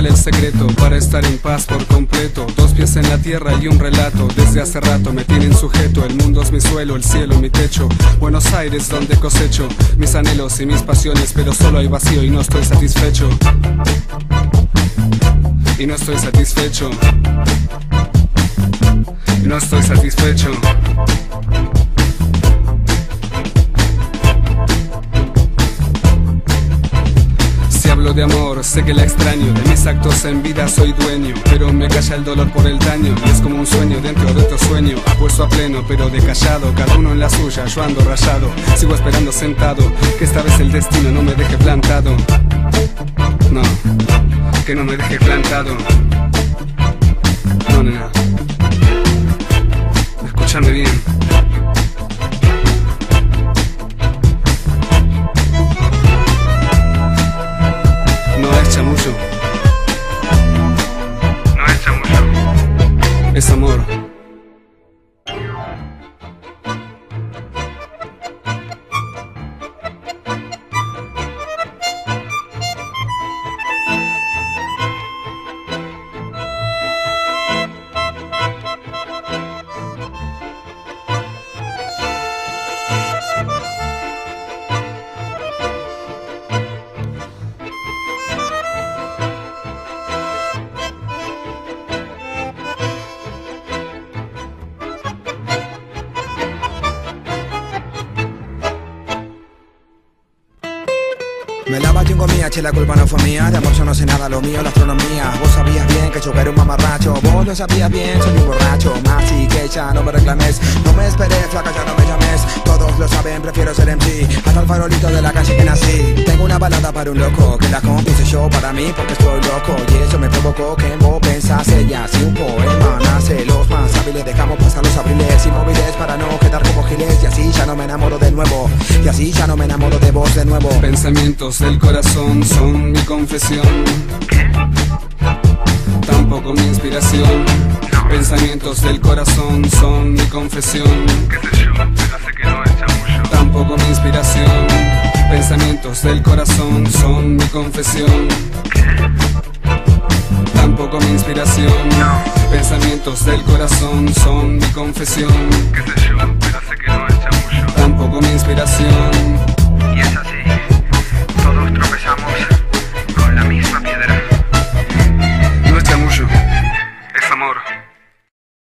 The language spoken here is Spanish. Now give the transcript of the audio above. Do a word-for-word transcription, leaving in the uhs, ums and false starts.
el secreto para estar en paz por completo. Dos pies en la tierra y un relato. Desde hace rato me tienen sujeto. El mundo es mi suelo, el cielo mi techo. Buenos Aires donde cosecho mis anhelos y mis pasiones, pero solo hay vacío y no estoy satisfecho. Y no estoy satisfecho. Y no estoy satisfecho. Hablo de amor, sé que la extraño. De mis actos en vida soy dueño, pero me calla el dolor por el daño. Y es como un sueño dentro de otro sueño, puesto a pleno pero de callado. Cada uno en la suya, yo ando rayado. Sigo esperando sentado, que esta vez el destino no me deje plantado. No, que no me deje plantado. No, nena, escúchame bien. Chamullo. No es chamullo. Es amor. Me lava yo comía, che, la culpa no fue mía. De amor yo no sé nada, lo mío, la astronomía. Vos sabías bien que yo era un mamarracho. Vos lo sabías bien, soy un borracho. Más y que ya no me reclames. No me esperes, flaca, ya no me llames. Todos lo saben, prefiero ser M C. Hasta el farolito de la calle que nací. Tengo una balada para un loco, que la compuse yo para mí porque estoy loco. Y eso me provocó que vos pensase ya. Si un poema nace, los más hábiles dejamos pasar los abriles inmóviles para no quedar como giles. Y así ya no me enamoro de nuevo. Y así ya no me enamoro de vos de nuevo. Pensamientos del corazón son mi confesión. Tampoco mi inspiración. Pensamientos del corazón son mi confesión. Tampoco mi inspiración. Pensamientos del corazón son mi confesión. Tampoco mi inspiración. Pensamientos del corazón son mi confesión. Tampoco mi inspiración.